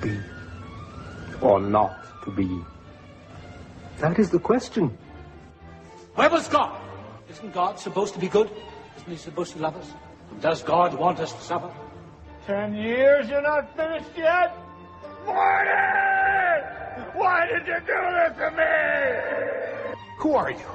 be or not to be? That is the question. Where was God? Isn't God supposed to be good? Isn't he supposed to love us? Does God want us to suffer? 10 years, you're not finished yet? Morty! Why did you do this to me? Who are you?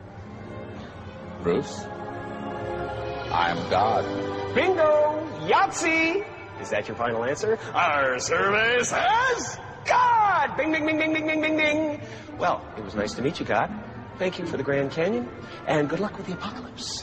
Bruce? I'm God. Bingo! Yahtzee! Is that your final answer? Our survey says God! Bing, bing, bing, bing, bing, bing, bing, bing. Well, it was nice to meet you, God. Thank you for the Grand Canyon, and good luck with the apocalypse.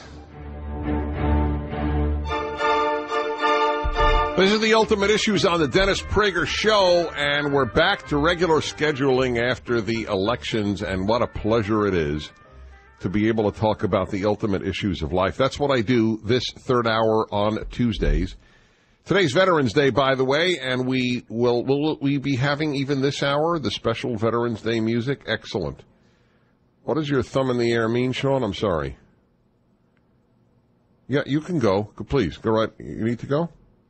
This is the Ultimate Issues on the Dennis Prager Show, and we're back to regular scheduling after the elections, and what a pleasure it is to be able to talk about the ultimate issues of life. That's what I do this third hour on Tuesdays. Today's Veterans Day, by the way, and will we be having even this hour the special Veterans Day music? Excellent. What does your thumb in the air mean, Sean? I'm sorry. Yeah, you can go. Please, go right. You need to go?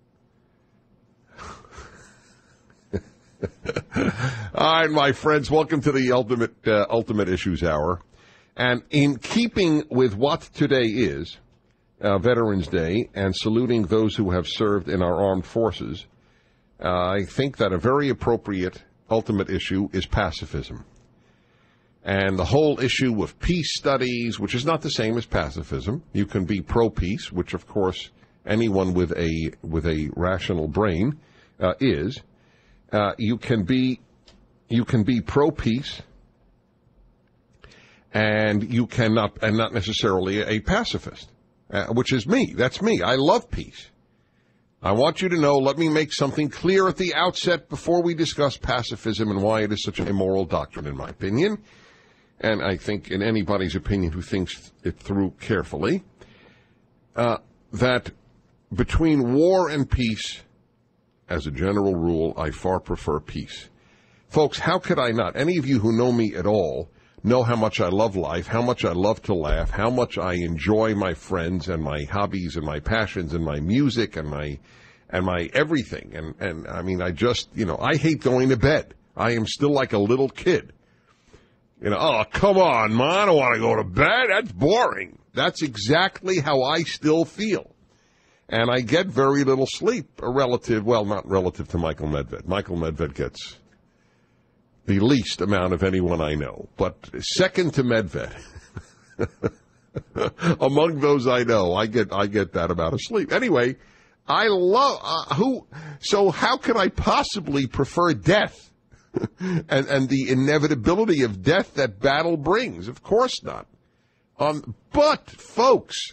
All right, my friends, welcome to the Ultimate Issues Hour. And in keeping with what today is Veterans Day and saluting those who have served in our armed forces, I think that a very appropriate ultimate issue is pacifism. And the whole issue of peace studies, which is not the same as pacifism. You can be pro-peace, which, of course, anyone with a rational brain is. You can be pro-peace, and you cannot, and not necessarily a pacifist, which is me. That's me. I love peace. I want you to know, let me make something clear at the outset before we discuss pacifism and why it is such an immoral doctrine, in my opinion, and I think in anybody's opinion who thinks it through carefully, that between war and peace, as a general rule, I far prefer peace. Folks, how could I not? Any of you who know me at all know how much I love life, how much I love to laugh, how much I enjoy my friends and my hobbies and my passions and my music and my everything. And I mean, I just, I hate going to bed. I am still like a little kid. Oh, come on, Mom, I don't want to go to bed. That's boring. That's exactly how I still feel. And I get very little sleep, not relative to Michael Medved. Michael Medved gets the least amount of anyone I know. But second to Medved, among those I know, I get that amount of sleep. Anyway, I love, so how can I possibly prefer death and the inevitability of death that battle brings? Of course not. But, folks,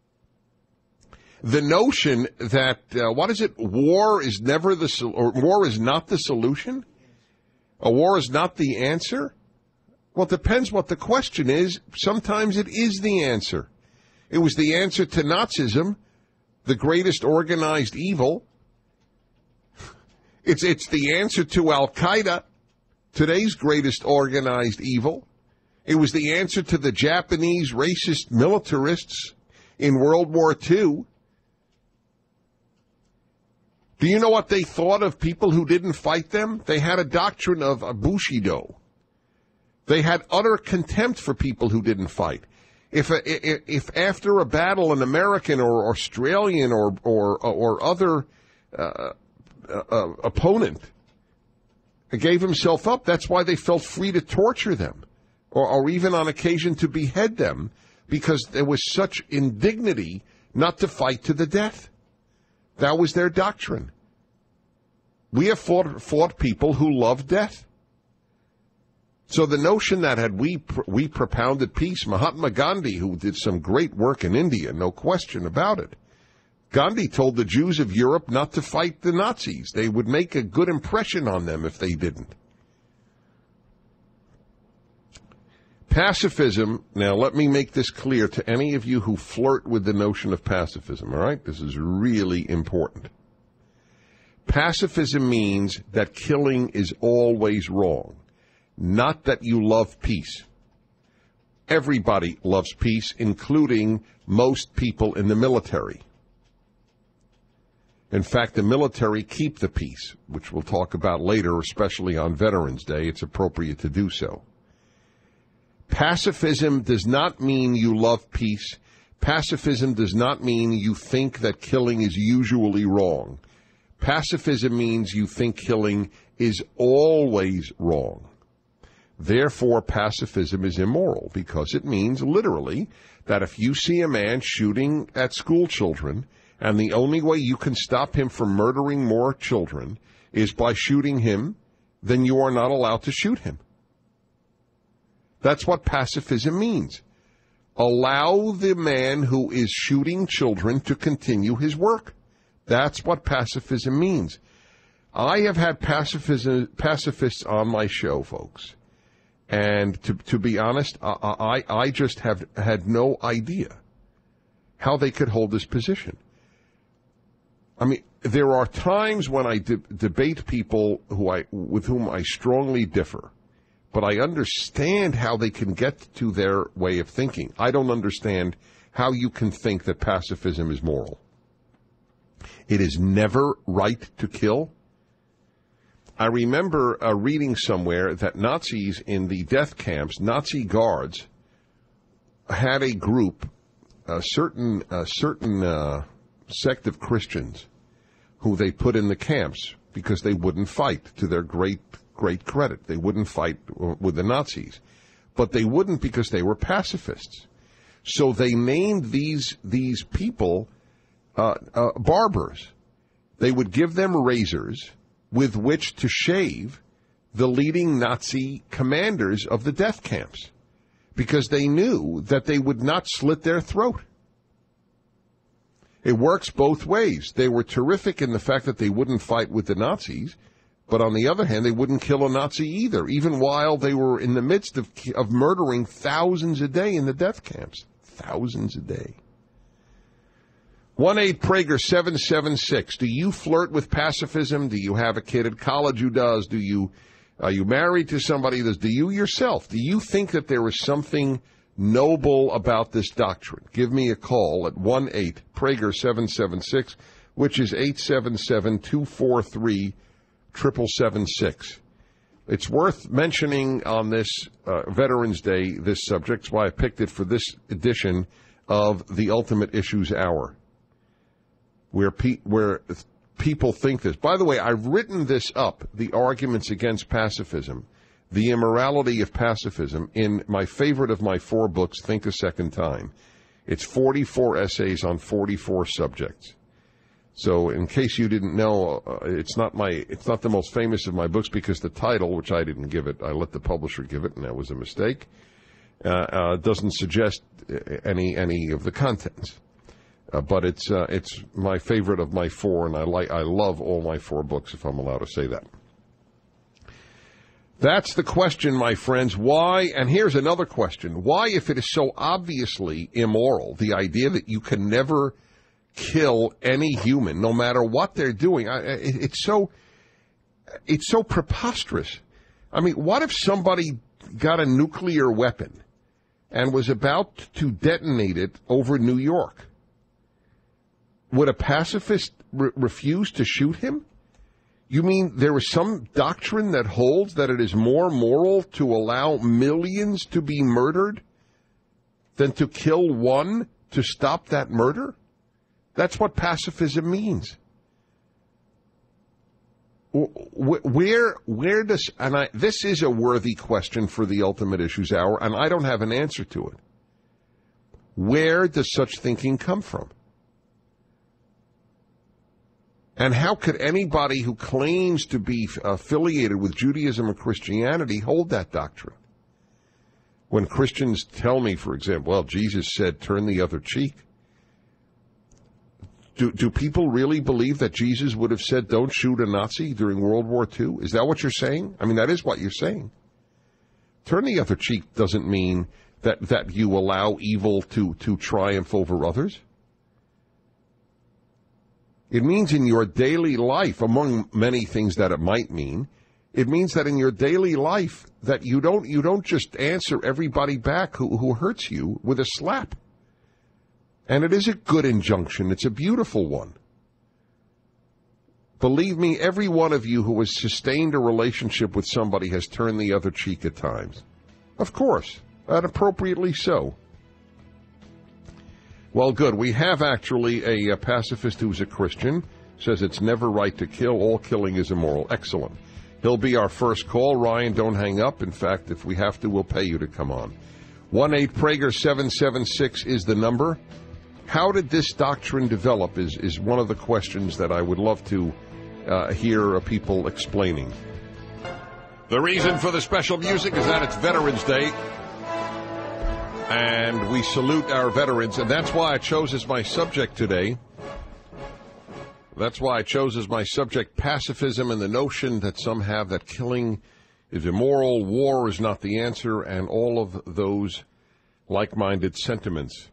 the notion that, war is not the solution? A war is not the answer? Well, it depends what the question is. Sometimes it is the answer. It was the answer to Nazism, the greatest organized evil. It's the answer to Al-Qaeda, today's greatest organized evil. It was the answer to the Japanese racist militarists in World War II. Do you know what they thought of people who didn't fight them? They had a doctrine of Bushido. They had utter contempt for people who didn't fight. If after a battle an American or Australian or other opponent gave himself up, that's why they felt free to torture them or even on occasion to behead them, because there was such indignity not to fight to the death. That was their doctrine. We have fought people who love death. So the notion that had we propounded peace, Mahatma Gandhi, who did some great work in India, no question about it, Gandhi told the Jews of Europe not to fight the Nazis. They would make a good impression on them if they didn't. Pacifism, now let me make this clear to any of you who flirt with the notion of pacifism, all right? This is really important. Pacifism means that killing is always wrong, not that you love peace. Everybody loves peace, including most people in the military. In fact, the military keep the peace, which we'll talk about later, especially on Veterans Day. It's appropriate to do so. Pacifism does not mean you love peace. Pacifism does not mean you think that killing is usually wrong. Pacifism means you think killing is always wrong. Therefore, pacifism is immoral because it means literally that if you see a man shooting at school children and the only way you can stop him from murdering more children is by shooting him, then you are not allowed to shoot him. That's what pacifism means. Allow the man who is shooting children to continue his work. That's what pacifism means. I have had pacifists on my show, folks. And to be honest, I just have had no idea how they could hold this position. I mean, there are times when I debate people with whom I strongly differ, but I understand how they can get to their way of thinking. I don't understand how you can think that pacifism is moral. It is never right to kill. I remember reading somewhere that Nazis in the death camps, Nazi guards, had a group, a certain sect of Christians who they put in the camps because they wouldn't fight, to their great credit. They wouldn't fight with the Nazis. But they wouldn't because they were pacifists. So they named these people barbers. They would give them razors with which to shave the leading Nazi commanders of the death camps because they knew that they would not slit their throat. It works both ways. They were terrific in the fact that they wouldn't fight with the Nazis, but on the other hand, they wouldn't kill a Nazi either, even while they were in the midst of murdering thousands a day in the death camps. Thousands a day. 1-8-Prager-776. Do you flirt with pacifism? Do you have a kid at college who does? Are you married to somebody who does? Do you yourself? Do you think that there is something noble about this doctrine? Give me a call at 1-8-Prager-776, which is 877-243-7776. It's worth mentioning on this Veterans Day, this subject. That's why I picked it for this edition of the Ultimate Issues Hour, where people think this. By the way, I've written this up, the arguments against pacifism, the immorality of pacifism, in my favorite of my 4 books, Think a Second Time. It's 44 essays on 44 subjects. So in case you didn't know, it's not the most famous of my books because the title, which I didn't give it, I let the publisher give it, and that was a mistake, doesn't suggest any of the contents. But it's my favorite of my 4, and I love all my 4 books, if I'm allowed to say that. That's the question, my friends. Why? And here's another question. Why, if it is so obviously immoral, the idea that you can never kill any human, no matter what they're doing, it's so preposterous. I mean, what if somebody got a nuclear weapon and was about to detonate it over New York? Would a pacifist refuse to shoot him? You mean there is some doctrine that holds that it is more moral to allow millions to be murdered than to kill one to stop that murder? That's what pacifism means. Where does, this is a worthy question for the Ultimate Issues Hour, and I don't have an answer to it. Where does such thinking come from? And how could anybody who claims to be affiliated with Judaism or Christianity hold that doctrine? When Christians tell me, for example, well, Jesus said, turn the other cheek. Do people really believe that Jesus would have said, don't shoot a Nazi during World War II? Is that what you're saying? I mean, that is what you're saying. Turn the other cheek doesn't mean that you allow evil to triumph over others. It means in your daily life, among many things that it might mean, it means that in your daily life that you don't just answer everybody back who hurts you with a slap. And it is a good injunction. It's a beautiful one. Believe me, every one of you who has sustained a relationship with somebody has turned the other cheek at times. Of course, and appropriately so. Well, good. We have actually a pacifist who's a Christian, says it's never right to kill. All killing is immoral. Excellent. He'll be our first call. Ryan, don't hang up. In fact, if we have to, we'll pay you to come on. 1-8-PRAGER-776 is the number. How did this doctrine develop is one of the questions that I would love to hear people explaining. The reason for the special music is that it's Veterans Day, and we salute our veterans, and that's why I chose as my subject today. That's why I chose as my subject pacifism and the notion that some have that killing is immoral, war is not the answer, and all of those like-minded sentiments.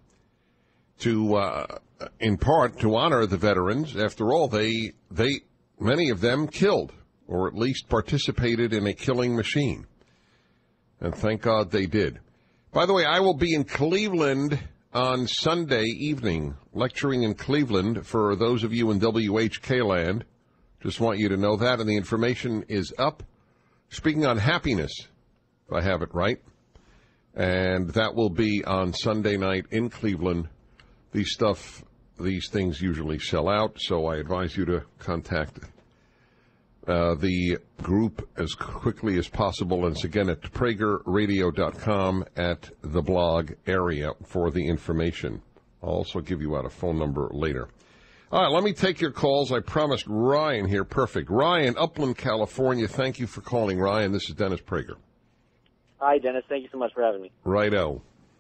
In part, to honor the veterans. After all, they many of them killed, or at least participated in a killing machine. And thank God they did. By the way, I will be in Cleveland on Sunday evening, lecturing in Cleveland for those of you in WHK land. Just want you to know that, and the information is up. Speaking on happiness, if I have it right. And that will be on Sunday night in Cleveland. These things usually sell out, so I advise you to contact the group as quickly as possible. And it's again at pragerradio.com at the blog area for the information. I'll also give you out a phone number later. All right, let me take your calls. I promised Ryan here. Perfect. Ryan, Upland, California. Thank you for calling, Ryan. This is Dennis Prager. Hi, Dennis. Thank you so much for having me. Righto.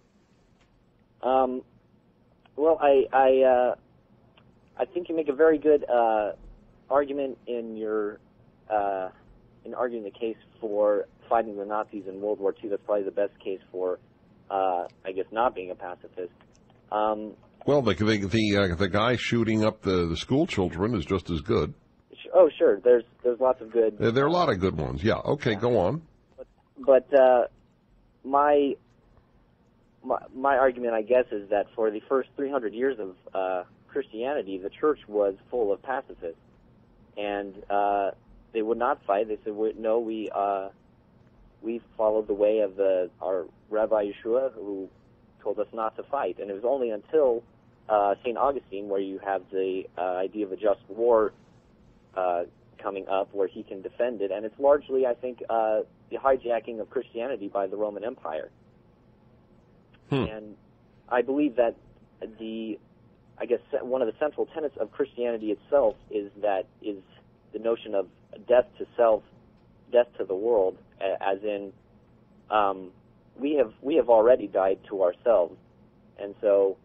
Well, I think you make a very good argument in your in arguing the case for fighting the Nazis in World War II. That's probably the best case for, I guess, not being a pacifist. Well, the guy shooting up the school children is just as good. Oh, sure. There's lots of good. There are a lot of good ones. Yeah. Okay. Yeah. Go on. But my argument, I guess, is that for the first 300 years of Christianity, the church was full of pacifists, and they would not fight. They said, "No, we followed the way of our Rabbi Yeshua, who told us not to fight." And it was only until St. Augustine, where you have the idea of a just war coming up, where he can defend it, and it's largely, I think, the hijacking of Christianity by the Roman Empire. And I believe that one of the central tenets of Christianity itself is the notion of death to self, death to the world, as in we have already died to ourselves, and so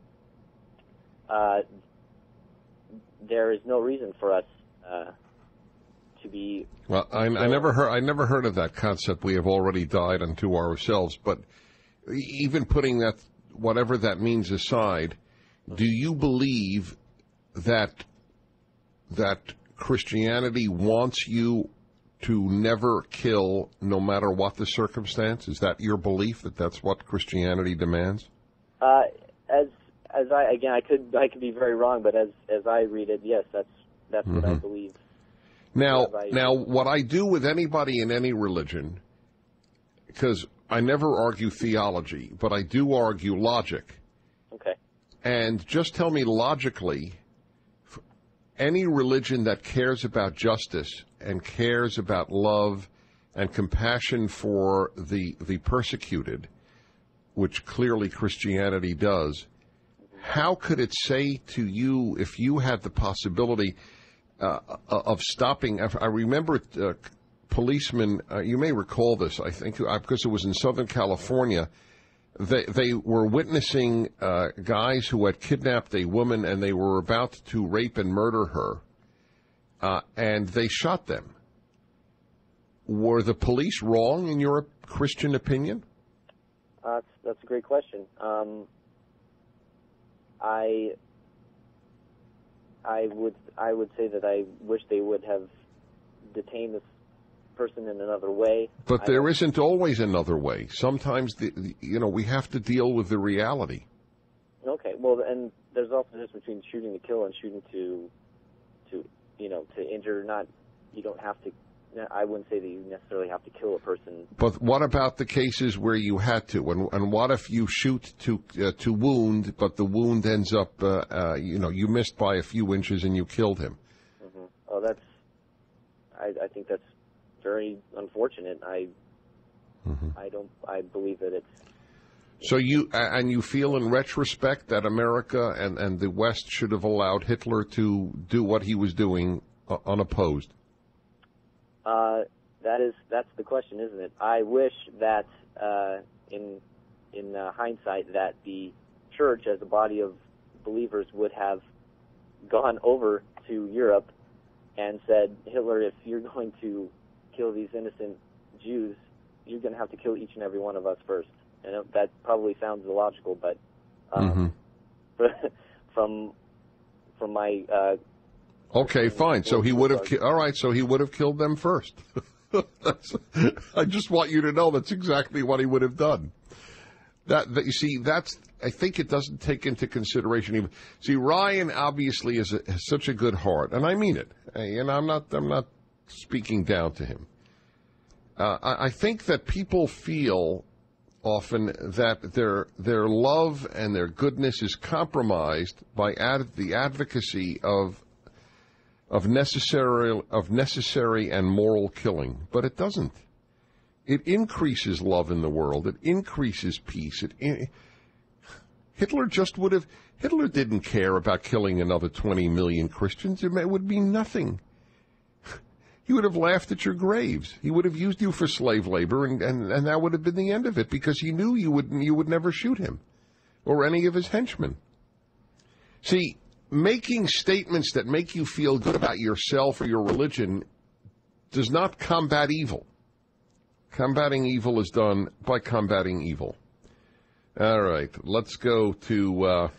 there is no reason for us to be. Well, I never heard of that concept. We have already died unto ourselves, but. Even putting that, whatever that means aside, do you believe that Christianity wants you to never kill, no matter what the circumstance? Is that your belief, that that's what Christianity demands? I could be very wrong, but as I read it, yes, that's what I believe. Now, what I do with anybody in any religion, because I never argue theology, but I do argue logic. Okay. And just tell me logically, any religion that cares about justice and cares about love and compassion for the persecuted, which clearly Christianity does, how could it say to you, if you had the possibility of stopping? I remember policemen, you may recall this, I think, because it was in Southern California. They were witnessing guys who had kidnapped a woman, and they were about to rape and murder her, and they shot them. Were the police wrong, in your Christian opinion? That's a great question. I would say that I wish they would have detained this person in another way. But there isn't always another way. Sometimes we have to deal with the reality. Okay, well, and there's also a difference between shooting to kill and shooting to to injure, you don't have to. I wouldn't say that you necessarily have to kill a person. But what about the cases where you had to? And what if you shoot to wound, but the wound ends up, you missed by a few inches and you killed him? Mm-hmm. Oh, I think that's very unfortunate. I believe that it's. So you feel in retrospect that America and the West should have allowed Hitler to do what he was doing unopposed? That's the question, isn't it? I wish that in hindsight that the church as a body of believers would have gone over to Europe and said, Hitler, if you're going to kill these innocent Jews, you're going to have to kill each and every one of us first. And that probably sounds illogical, but from my okay, fine. So he would have. All right. So he would have killed them first. I just want you to know that's exactly what he would have done. That you see, I think it doesn't take into consideration even. See, Ryan obviously has such a good heart, and I mean it. And I'm not speaking down to him. I think that people feel often that their love and their goodness is compromised by the advocacy of necessary and moral killing, but it doesn't. It increases love in the world. It increases peace. Hitler didn't care about killing another 20 million Christians. It would be nothing. He would have laughed at your graves. He would have used you for slave labor, and that would have been the end of it, because he knew you would never shoot him or any of his henchmen. See, making statements that make you feel good about yourself or your religion does not combat evil. Combating evil is done by combating evil. All right, let's go to.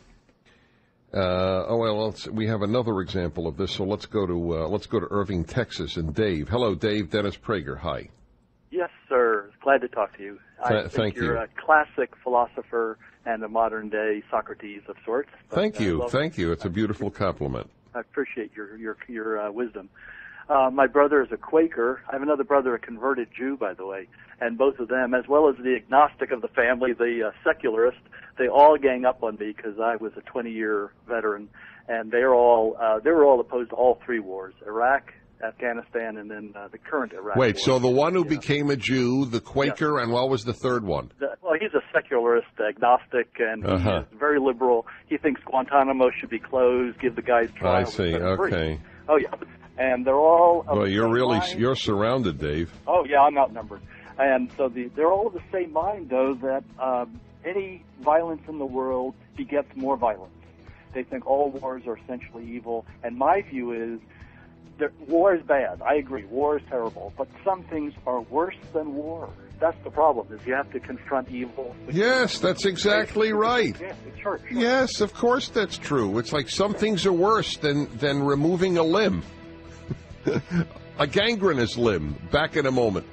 We have another example of this, so let's go to Irving, Texas, and Dave. Hello, Dave. Dennis Prager. Hi. Yes, sir. Glad to talk to you. I think thank you're you. a classic philosopher and a modern-day Socrates of sorts. Thank you. It's a beautiful compliment. I appreciate your wisdom. My brother is a Quaker. I have another brother, a converted Jew, by the way, and both of them, as well as the agnostic of the family, the secularist, they all gang up on me because I was a 20-year veteran, and they were all opposed to all three wars: Iraq, Afghanistan, and then the current Iraq. Wait, war. so the one who became a Jew, the Quaker, and what was the third one? Well, he's a secularist, agnostic, and he's very liberal. He thinks Guantanamo should be closed, give the guys trial. I see. Okay. Oh yeah, and they're all. Well, you're surrounded, Dave. Oh yeah, I'm outnumbered, and so they're all of the same mind, though, that any violence in the world begets more violence. They think all wars are essentially evil, and my view is war is bad. I agree, war is terrible, but some things are worse than war. That's the problem, is you have to confront evil. Yes, that's exactly right. Yeah, the church. Yes, of course that's true. It's like some things are worse than removing a limb. A gangrenous limb. Back in a moment.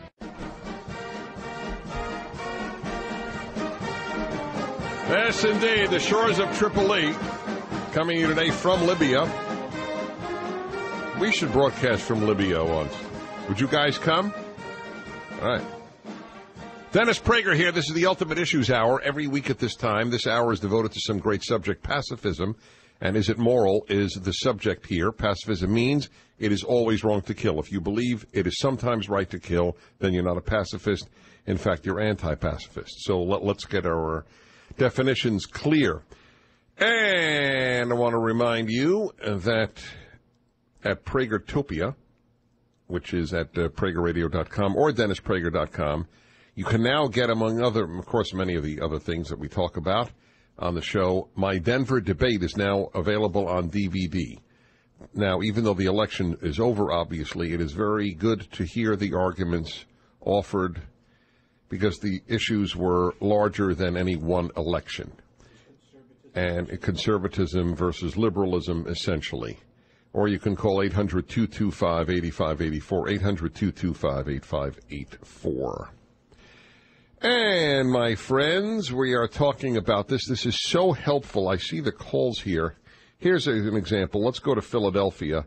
Yes, indeed, the shores of Tripoli, coming to you today from Libya. We should broadcast from Libya once. Would you guys come? All right. Dennis Prager here. This is the Ultimate Issues Hour. Every week at this time, this hour is devoted to some great subject. Pacifism, and is it moral, is the subject here. Pacifism means it is always wrong to kill. If you believe it is sometimes right to kill, then you're not a pacifist. In fact, you're anti-pacifist. So let's get our definitions clear. And I want to remind you that at Pragertopia, which is at PragerRadio.com or DennisPrager.com, you can now get, among other, of course, many of the other things that we talk about on the show. My Denver debate is now available on DVD. Now, even though the election is over, obviously, it is very good to hear the arguments offered because the issues were larger than any one election. And conservatism versus liberalism, essentially. Or you can call 800-225-8584, 800-225-8584. And, my friends, we are talking about this. This is so helpful. I see the calls here. Here's an example. Let's go to Philadelphia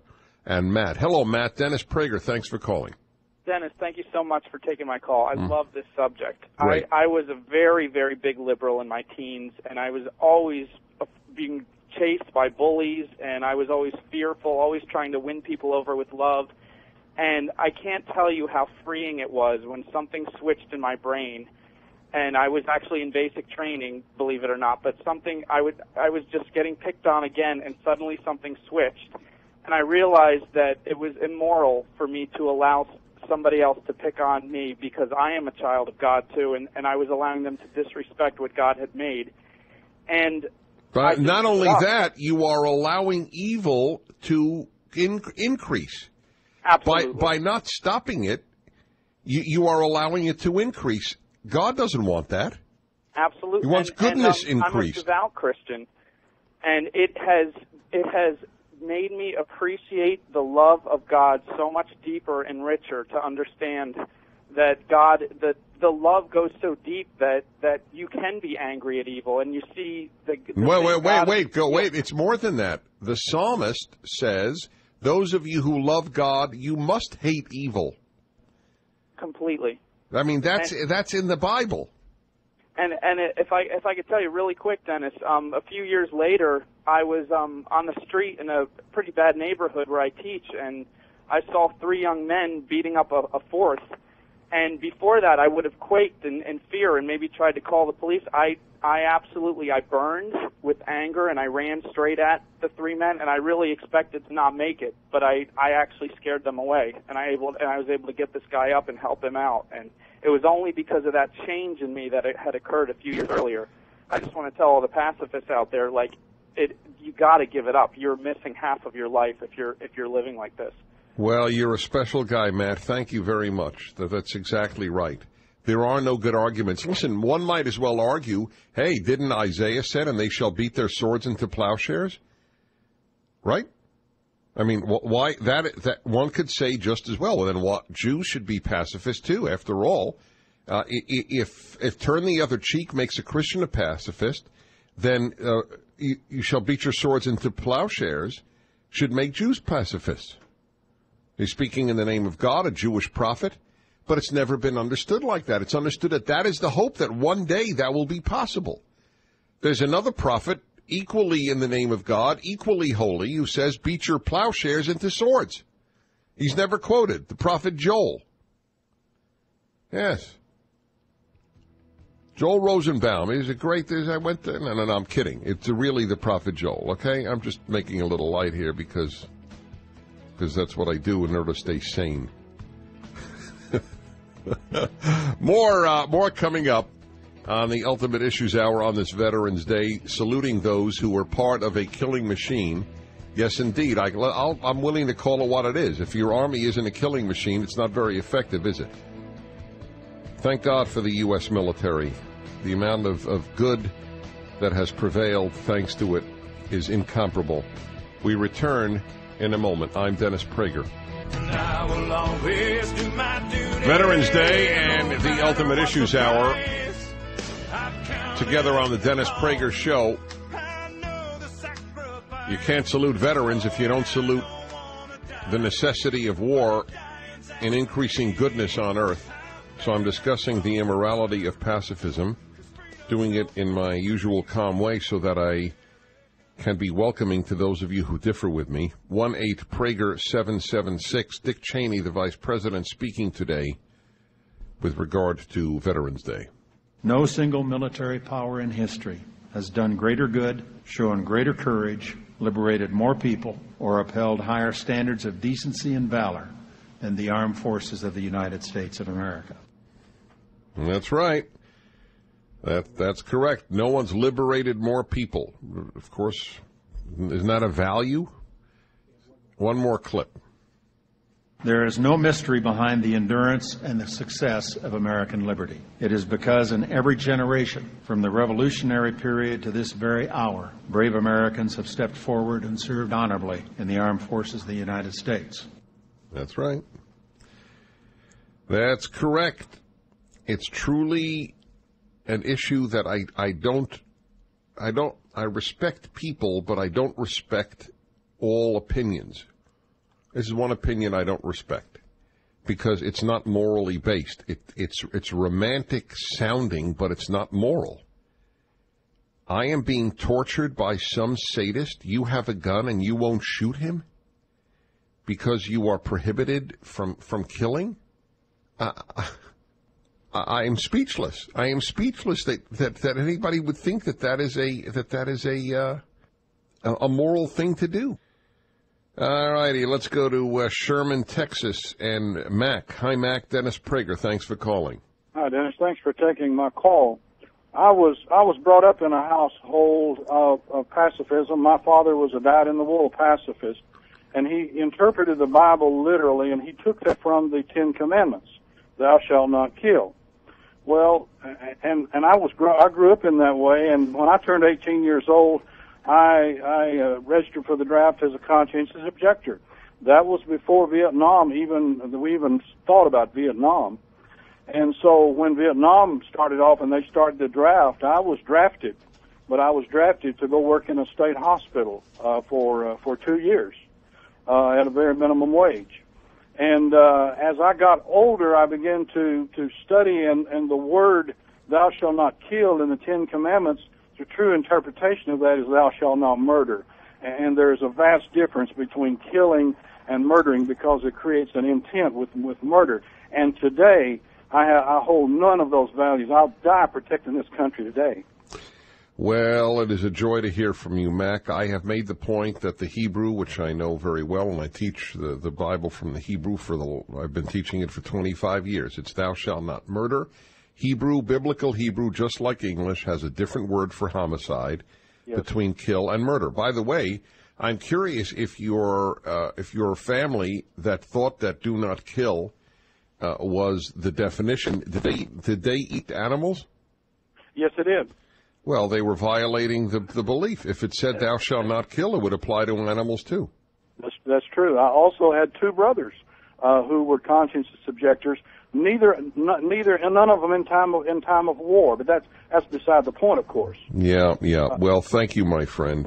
and Matt. Hello, Matt. Dennis Prager, thanks for calling. Dennis, thank you so much for taking my call. I love this subject. Right. I was a very, very big liberal in my teens, and I was always being chased by bullies, and I was always fearful, always trying to win people over with love. And I can't tell you how freeing it was when something switched in my brain. And I was actually in basic training, believe it or not, but I was just getting picked on again, and suddenly something switched. And I realized that it was immoral for me to allow somebody else to pick on me, because I am a child of God too, and I was allowing them to disrespect what God had made. And but not only that, you are allowing evil to increase. Absolutely. By not stopping it, you are allowing it to increase. God doesn't want that. Absolutely. He wants goodness increased. I'm a devout Christian, and it has made me appreciate the love of God so much deeper and richer, to understand that the love goes so deep that you can be angry at evil, and you see the wait. It's more than that. The psalmist says, those of you who love God, you must hate evil. Completely. I mean, that's in the Bible. And if I could tell you really quick, Dennis, a few years later, I was on the street in a pretty bad neighborhood where I teach, and I saw 3 young men beating up a fourth. And before that, I would have quaked in fear and maybe tried to call the police. I burned with anger, and I ran straight at the 3 men, and I really expected to not make it, but I actually scared them away, and I was able to get this guy up and help him out. And it was only because of that change in me that it had occurred a few years earlier. I just want to tell all the pacifists out there, you got to give it up. You're missing half of your life if you're living like this. Well, you're a special guy, Matt. Thank you very much. That's exactly right. There are no good arguments. Listen, one might as well argue, hey, didn't Isaiah said, and they shall beat their swords into plowshares? Right? I mean, why that one could say just as well. Well, then what? Jews should be pacifists too. After all, if turn the other cheek makes a Christian a pacifist, then you shall beat your swords into plowshares should make Jews pacifists. He's speaking in the name of God, a Jewish prophet, but it's never been understood like that. It's understood that is the hope that one day that will be possible. There's another prophet, equally in the name of God, equally holy, who says, beat your plowshares into swords. He's never quoted, the prophet Joel. Yes. Joel Rosenbaum is a great, no, I'm kidding. It's really the prophet Joel, okay? I'm just making a little light here because that's what I do in order to stay sane. More coming up on the Ultimate Issues Hour on this Veterans Day, saluting those who were part of a killing machine. Yes, indeed. I'm willing to call it what it is. If your Army isn't a killing machine, it's not very effective, is it? Thank God for the U.S. military. The amount of good that has prevailed thanks to it is incomparable. We return in a moment. I'm Dennis Prager. Veterans Day and the Ultimate Issues Hour together on the Dennis Prager Show. You can't salute veterans if you don't salute the necessity of war in increasing goodness on earth. So I'm discussing the immorality of pacifism, doing it in my usual calm way so that I can be welcoming to those of you who differ with me. 1-8-PRAGER-776. Dick Cheney, the Vice President, speaking today with regard to Veterans Day. No single military power in history has done greater good, shown greater courage, liberated more people, or upheld higher standards of decency and valor than the armed forces of the United States of America. That's right. That's correct. No one's liberated more people. Of course, isn't that a value? One more clip. There is no mystery behind the endurance and the success of American liberty. It is because in every generation, from the Revolutionary period to this very hour, brave Americans have stepped forward and served honorably in the armed forces of the United States. That's right. That's correct. It's truly an issue that I respect people, but I don't respect all opinions. This is one opinion I don't respect because it's not morally based. It's romantic sounding, but it's not moral. I am being tortured by some sadist. You have a gun and you won't shoot him because you are prohibited from killing? I am speechless. I am speechless that anybody would think that is a moral thing to do. All righty, let's go to Sherman, Texas, and Mac. Hi, Mac. Dennis Prager, thanks for calling. Hi, Dennis. Thanks for taking my call. I was brought up in a household of pacifism. My father was a dyed-in-the-wool pacifist, and he interpreted the Bible literally, and he took that from the Ten Commandments, thou shalt not kill. Well, and I grew up in that way, and when I turned 18 years old, I registered for the draft as a conscientious objector. That was before Vietnam, we even thought about Vietnam. And so when Vietnam started off and they started the draft, I was drafted, but I was drafted to go work in a state hospital for 2 years at a very minimum wage. And as I got older, I began to study, and the word "thou shalt not kill" in the Ten Commandments, the true interpretation of that is "thou shalt not murder." And there's a vast difference between killing and murdering because it creates an intent with murder. And today, I hold none of those values. I'll die protecting this country today. Well, it is a joy to hear from you, Mac. I have made the point that the Hebrew, which I know very well, and I teach the Bible from the Hebrew I've been teaching it for 25 years. It's thou shalt not murder. Hebrew, biblical Hebrew, just like English, has a different word for homicide between kill and murder. By the way, I'm curious if your family that thought that do not kill was the definition. Did they eat animals? Yes, it did. Well, they were violating the belief. If it said thou shalt not kill, it would apply to animals too. That's true. I also had two brothers who were conscientious objectors. Neither, and none of them in time of war. But that's beside the point, of course. Yeah. Well, thank you, my friend.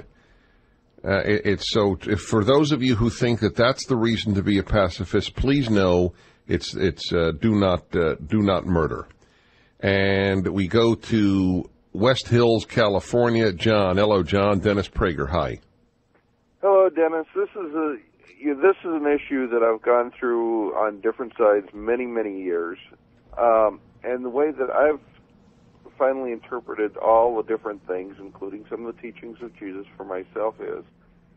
It's so. For those of you who think that that's the reason to be a pacifist, please know it's do not murder. And we go to West Hills, California. John. Hello, John. Dennis Prager. Hi. Hello, Dennis. This is an issue that I've gone through on different sides many, many years. And the way that I've finally interpreted all the different things, including some of the teachings of Jesus for myself, is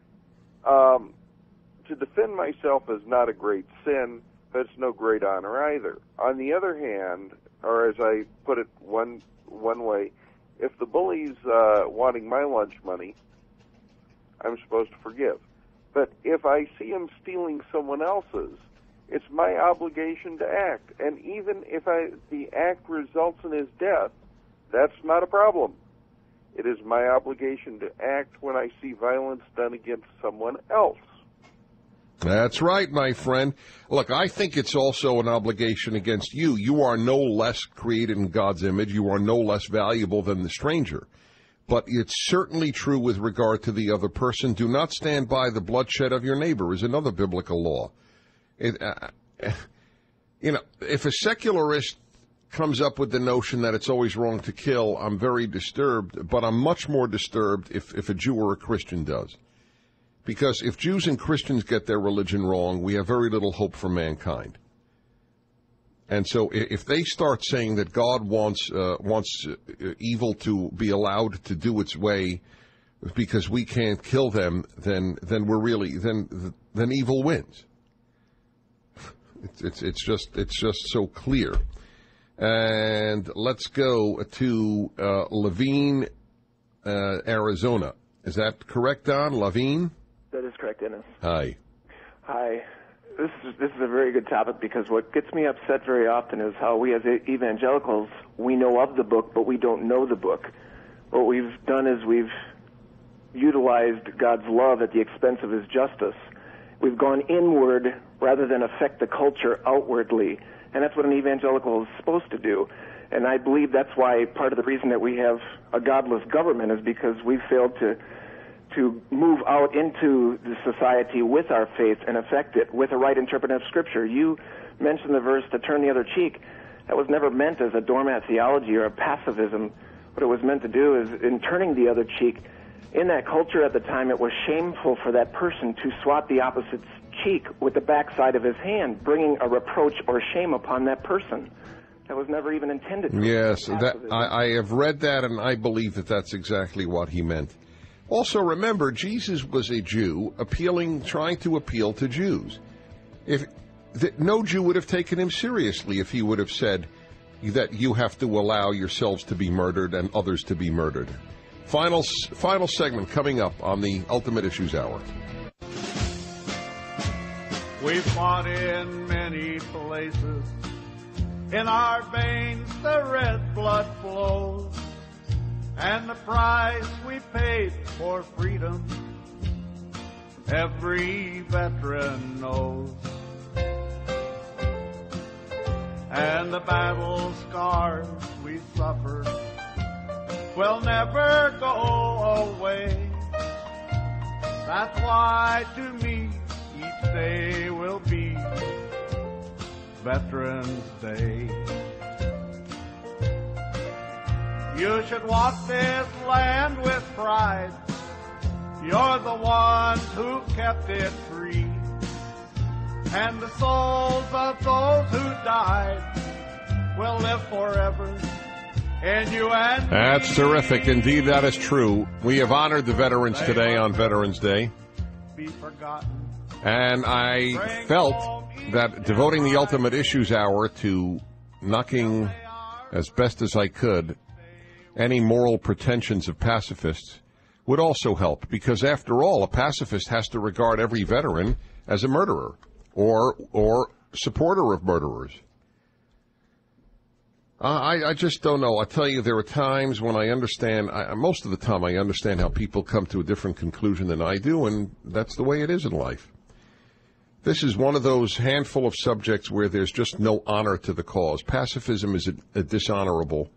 to defend myself is not a great sin, but it's no great honor either. On the other hand, or as I put it one way, if the bully's wanting my lunch money, I'm supposed to forgive. But if I see him stealing someone else's, it's my obligation to act. And even if the act results in his death, that's not a problem. It is my obligation to act when I see violence done against someone else. That's right, my friend. Look, I think it's also an obligation against you. You are no less created in God's image. You are no less valuable than the stranger. But it's certainly true with regard to the other person. Do not stand by the bloodshed of your neighbor is another biblical law. If a secularist comes up with the notion that it's always wrong to kill, I'm very disturbed, but I'm much more disturbed if a Jew or a Christian does. Because if Jews and Christians get their religion wrong, we have very little hope for mankind. And so if they start saying that God wants evil to be allowed to do its way because we can't kill them, then we're really then evil wins. It's just so clear. And let's go to Laveen, Arizona. Is that correct, Don? Laveen? That is correct, Dennis. Hi. Hi. This is a very good topic because what gets me upset very often is how we as evangelicals, we know of the book, but we don't know the book. What we've done is we've utilized God's love at the expense of his justice. We've gone inward rather than affect the culture outwardly, and that's what an evangelical is supposed to do. And I believe that's why part of the reason that we have a godless government is because we've failed to to move out into the society with our faith and affect it with a right interpretation of Scripture. You mentioned the verse to turn the other cheek. That was never meant as a doormat theology or a pacifism. What it was meant to do is, in turning the other cheek, in that culture at the time, it was shameful for that person to swat the opposite cheek with the backside of his hand, bringing a reproach or shame upon that person. That was never even intended. Yes, I have read that, and I believe that that's exactly what he meant. Also, remember, Jesus was a Jew trying to appeal to Jews. No Jew would have taken him seriously if he would have said that you have to allow yourselves to be murdered and others to be murdered. Final segment coming up on the Ultimate Issues Hour. We've fought in many places. In our veins the red blood flows. And the price we paid for freedom, every veteran knows. And the battle scars we suffered will never go away. That's why to me each day will be Veterans Day. You should walk this land with pride. You're the ones who kept it free. And the souls of those who died will live forever in you and me. That's terrific. Indeed, that is true. We have honored the veterans today on Veterans Day. Be forgotten. And I felt that devoting the Ultimate Issues Hour to knocking, as best as I could, any moral pretensions of pacifists would also help, because after all, a pacifist has to regard every veteran as a murderer or supporter of murderers. I just don't know. I tell you, there are times when I understand, most of the time I understand how people come to a different conclusion than I do, and that's the way it is in life. This is one of those handful of subjects where there's just no honor to the cause. Pacifism is a dishonorable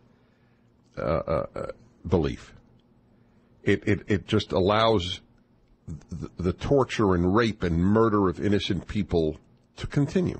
belief. It just allows the torture and rape and murder of innocent people to continue.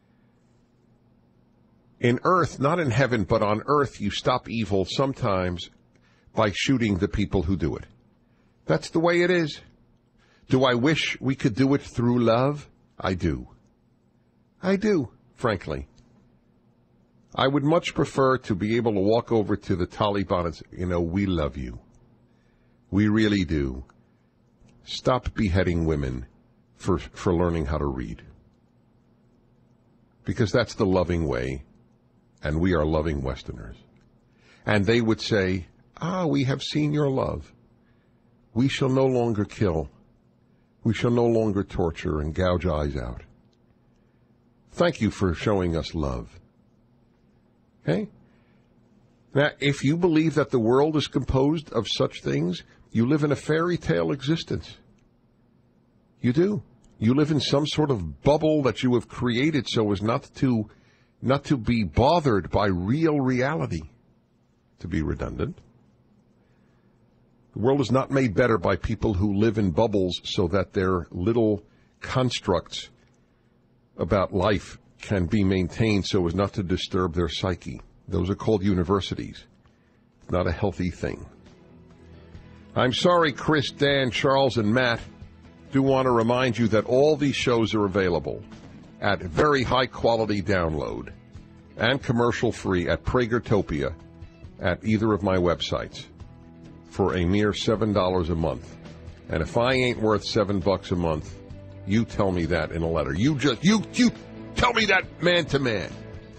In earth, not in heaven, but on earth, you stop evil sometimes by shooting the people who do it. That's the way it is. Do I wish we could do it through love? I do. I do, frankly. I would much prefer to be able to walk over to the Taliban and say, we love you. We really do. Stop beheading women for learning how to read. Because that's the loving way, and we are loving Westerners. And they would say, we have seen your love. We shall no longer kill. We shall no longer torture and gouge eyes out. Thank you for showing us love. Okay? Now, if you believe that the world is composed of such things, you live in a fairy tale existence. You do. You live in some sort of bubble that you have created so as not to be bothered by real reality, to be redundant. The world is not made better by people who live in bubbles so that their little constructs about life can be maintained so as not to disturb their psyche. Those are called universities. Not a healthy thing. I'm sorry, Chris, Dan, Charles, and Matt. Do want to remind you that all these shows are available at very high-quality download and commercial-free at Pragertopia at either of my websites for a mere $7 a month. And if I ain't worth $7 a month, you tell me that in a letter. You tell me that man to man.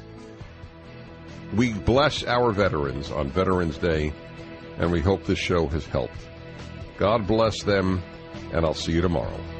We bless our veterans on Veterans Day, and we hope this show has helped. God bless them, and I'll see you tomorrow.